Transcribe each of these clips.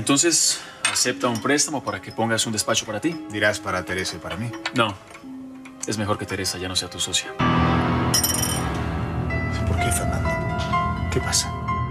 Entonces, acepta un préstamo para que pongas un despacho para ti. Dirás para Teresa y para mí. No. Es mejor que Teresa ya no sea tu socia. ¿Por qué, Fernando? ¿Qué pasa?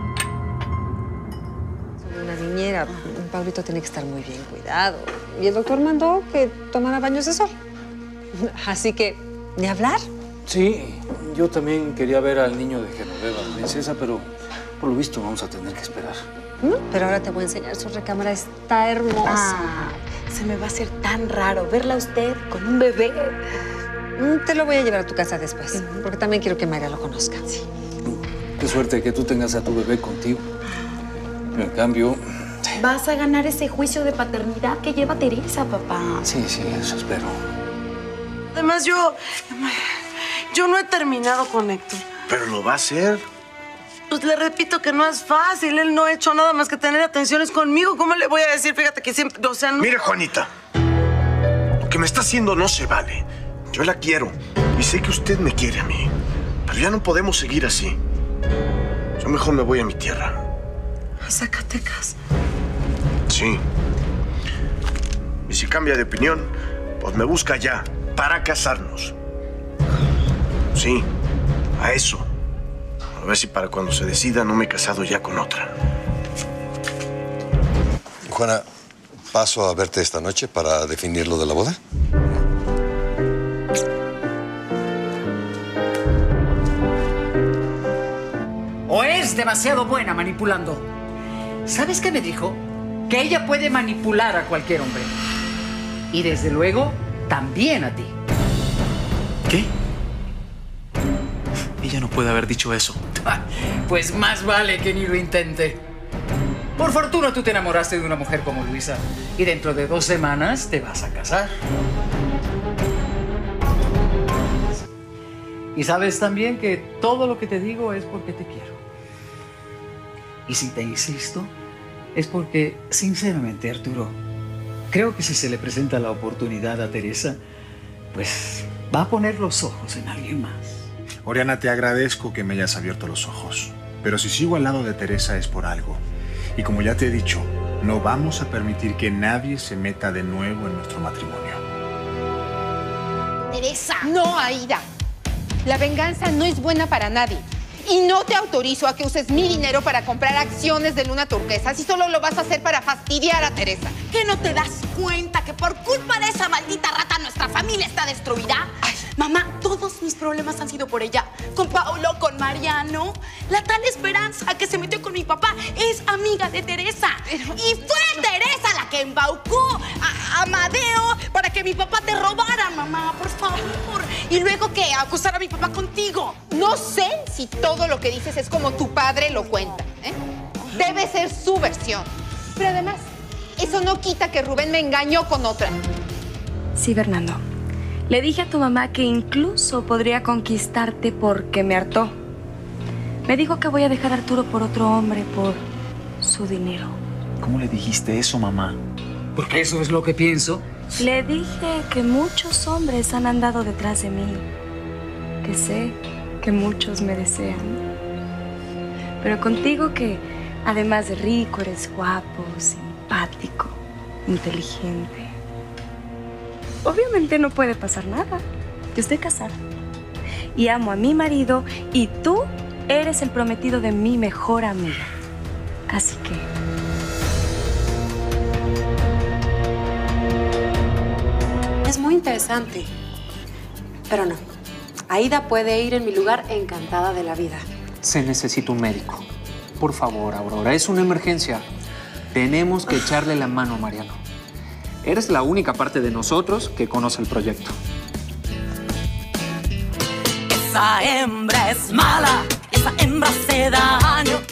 Soy una niñera. Pablito tiene que estar muy bien cuidado. Y el doctor mandó que tomara baños de sol. Así que, ni hablar. Sí, yo también quería ver al niño de Genoveva, princesa, pero por lo visto vamos a tener que esperar. Pero ahora te voy a enseñar su recámara. Está hermosa. Se me va a hacer tan raro verla a usted con un bebé. Te lo voy a llevar a tu casa después, porque también quiero que Mayra lo conozca. Sí. Qué suerte que tú tengas a tu bebé contigo. En cambio... Vas a ganar ese juicio de paternidad que lleva Teresa, papá. Sí, eso espero. Además, yo no he terminado con Héctor. ¿Pero lo va a hacer? Pues le repito que no es fácil. Él no ha hecho nada más que tener atenciones conmigo. ¿Cómo le voy a decir? Fíjate que siempre, o sea, no... Mire, Juanita, lo que me está haciendo no se vale. Yo la quiero y sé que usted me quiere a mí. Pero ya no podemos seguir así. Yo mejor me voy a mi tierra. ¿A Zacatecas? Sí. Y si cambia de opinión, pues me busca ya para casarnos. Sí, a eso. A ver si para cuando se decida no me he casado ya con otra. Juana, ¿paso a verte esta noche para definir lo de la boda? ¿O es demasiado buena manipulando? ¿Sabes qué me dijo? Que ella puede manipular a cualquier hombre. Y desde luego, también a ti. ¿Qué? Ella no puede haber dicho eso. Pues más vale que ni lo intente. Por fortuna tú te enamoraste de una mujer como Luisa. Y dentro de 2 semanas te vas a casar. Y sabes también que todo lo que te digo es porque te quiero. Y si te insisto, es porque, sinceramente, Arturo, creo que si se le presenta la oportunidad a Teresa, pues va a poner los ojos en alguien más. Oriana, te agradezco que me hayas abierto los ojos. Pero si sigo al lado de Teresa es por algo. Y como ya te he dicho, no vamos a permitir que nadie se meta de nuevo en nuestro matrimonio. Teresa. No, Aida. La venganza no es buena para nadie. Y no te autorizo a que uses mi dinero para comprar acciones de Luna Turquesa. Si solo lo vas a hacer para fastidiar a Teresa. ¿Qué no te das cuenta que por culpa de esa maldita rata nuestra familia está destruida? Ay, mamá, todos mis problemas han sido por ella. Con Paulo, con Mariano. La tal Esperanza que se metió con mi papá es amiga de Teresa. Y fue Teresa la que embaucó a Amadeo para que mi papá te robara, mamá, por favor. Y luego, ¿qué? Acusar a mi papá contigo. No sé si todo lo que dices es como tu padre lo cuenta, ¿eh? Debe ser su versión. Pero además, eso no quita que Rubén me engañó con otra. Sí, Fernando. Le dije a tu mamá que incluso podría conquistarte porque me hartó. Me dijo que voy a dejar a Arturo por otro hombre, por su dinero. ¿Cómo le dijiste eso, mamá? Porque eso es lo que pienso. Le dije que muchos hombres han andado detrás de mí. Que sé que muchos me desean. Pero contigo que, además de rico, eres guapo, simpático, inteligente. Obviamente no puede pasar nada. Yo estoy casada. Y amo a mi marido y tú eres el prometido de mi mejor amiga. Así que... Es muy interesante. Pero no. Aida puede ir en mi lugar encantada de la vida. Se necesita un médico. Por favor, Aurora, es una emergencia. Tenemos que echarle la mano a Mariano. Eres la única parte de nosotros que conoce el proyecto. Esa hembra es mala, esa hembra se daño.